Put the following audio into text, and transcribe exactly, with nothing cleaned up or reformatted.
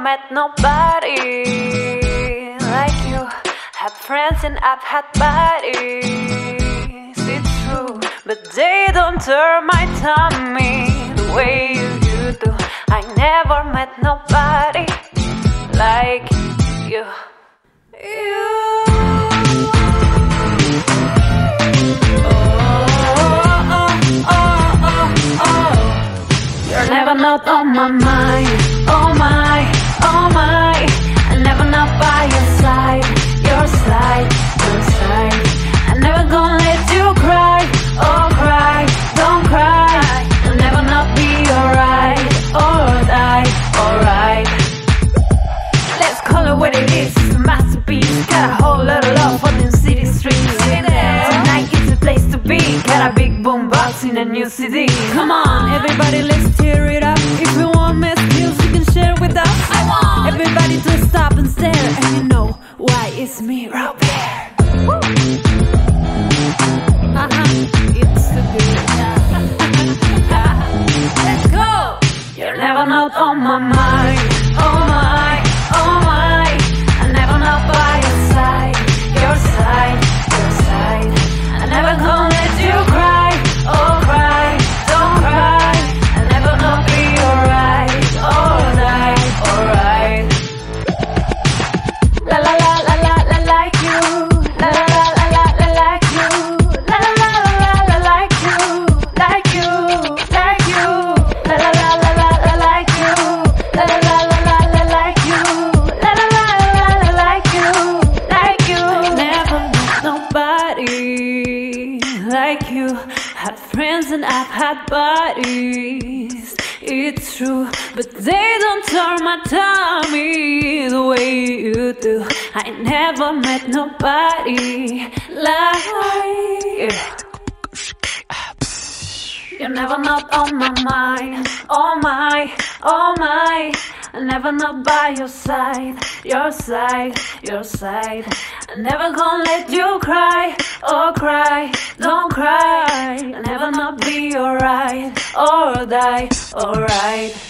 met nobody like you. Had friends and I've had buddies, it's true, but they don't turn my tummy the way you do. I never met nobody like you. You. Oh, oh, oh, oh, oh. You're never not on my mind. Oh my, oh my. I never not by your side, your side, your side. I never gonna let you cry. Oh cry, don't cry. I'll never not be alright, alright, alright. Let's call it what it is, it's a masterpiece. Got a whole lot of love for them city streets. Tonight is the place to be. Got a big boom box in a new C D. Come on, everybody, let's tear it up. If you want my skills, you can share with us. I want everybody to stop and stare. And you know why it's me, Robert. Uh-huh, it's the beat. Let's go. You're never not on my mind. Oh my, oh my. I never not by your side, your side, your side. I never gonna let you cry. Oh cry, don't cry. I'll never not be alright, alright, alright. La la la la la la like you. La la la la la la like you. La la la la la la like you. Like you, like you. La la la la la la like you. La la la la la la like you. La la la la la like you. Like you. Never met nobody like you. Had friends and I've had buddies, it's true, but they don't turn my tummy the way you do. I never met nobody like you. You're never not on my mind. Oh my, oh my. I never not by your side, your side, your side. I never gonna let you cry, oh cry, don't cry. I never not be alright, or die, alright.